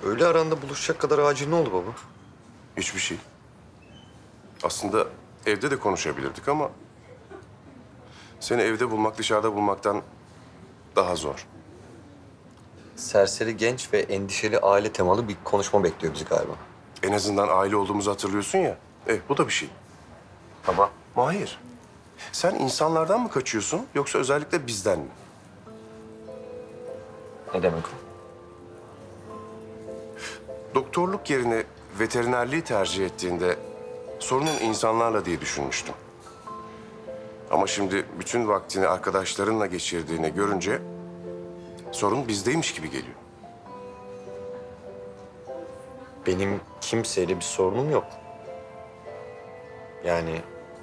Öğle aranda buluşacak kadar acil ne oldu baba? Hiçbir şey. Aslında evde de konuşabilirdik ama... ...seni evde bulmak dışarıda bulmaktan daha zor. Serseri genç ve endişeli aile temalı bir konuşma bekliyor bizi galiba. En azından aile olduğumuzu hatırlıyorsun ya. Bu da bir şey. Baba. Mahir, sen insanlardan mı kaçıyorsun yoksa özellikle bizden mi? Ne demek o? Doktorluk yerine veterinerliği tercih ettiğinde sorunun insanlarla diye düşünmüştüm. Ama şimdi bütün vaktini arkadaşlarınla geçirdiğini görünce sorun bizdeymiş gibi geliyor. Benim kimseyle bir sorunum yok. Yani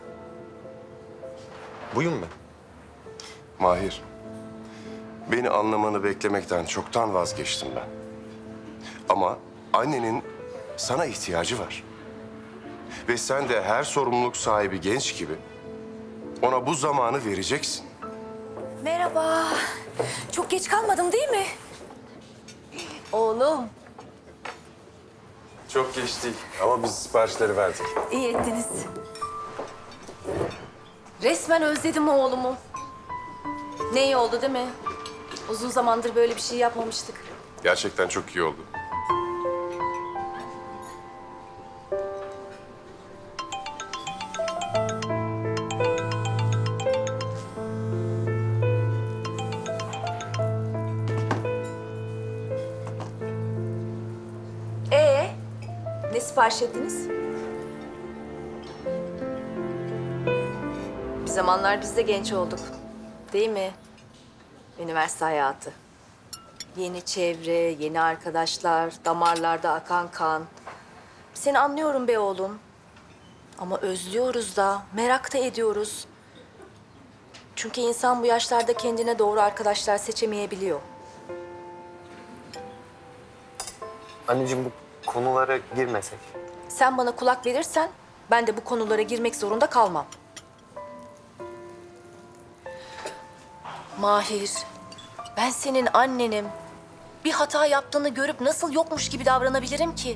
buyum ben. Mahir, beni anlamanı beklemekten çoktan vazgeçtim ben. Ama annenin sana ihtiyacı var. Ve sen de her sorumluluk sahibi genç gibi ona bu zamanı vereceksin. Merhaba. Çok geç kalmadım değil mi? Oğlum, Çok geç değil ama biz siparişleri verdik. iyi ettiniz. Resmen özledim oğlumu. Ne iyi oldu değil mi? Uzun zamandır böyle bir şey yapmamıştık. Gerçekten çok iyi oldu. Ne sipariş ettiniz? Bir zamanlar biz de genç olduk. Değil mi? Üniversite hayatı. Yeni çevre, yeni arkadaşlar, damarlarda akan kan. Seni anlıyorum be oğlum. Ama özlüyoruz da, merak da ediyoruz. Çünkü insan bu yaşlarda kendine doğru arkadaşlar seçemeyebiliyor. Anneciğim bu konulara girmesek. Sen bana kulak verirsen ben de bu konulara girmek zorunda kalmam. Mahir, ben senin annenim. Bir hata yaptığını görüp nasıl yokmuş gibi davranabilirim ki?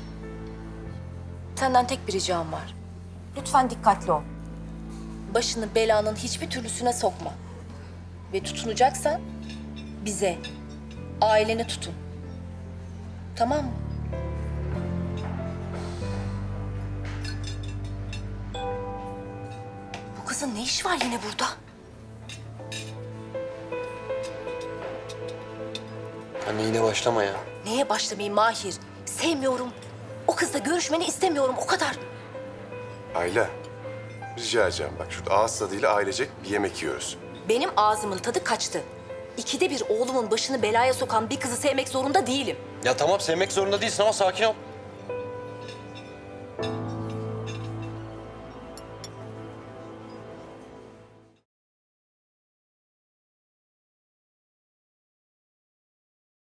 Senden tek bir ricam var. Lütfen dikkatli ol. Başını belanın hiçbir türlüsüne sokma. Ve tutunacaksan bize, aileni tutun. Tamam mı? Bu kızın ne işi var yine burada? Anne yine başlama ya. Neye başlamayayım Mahir? Sevmiyorum. O kızla görüşmeni istemiyorum, o kadar. Ayla, rica edeceğim. Bak şurada ağız tadıyla ailecek bir yemek yiyoruz. Benim ağzımın tadı kaçtı. İkide bir oğlumun başını belaya sokan bir kızı sevmek zorunda değilim. Ya tamam sevmek zorunda değilsin ama sakin ol.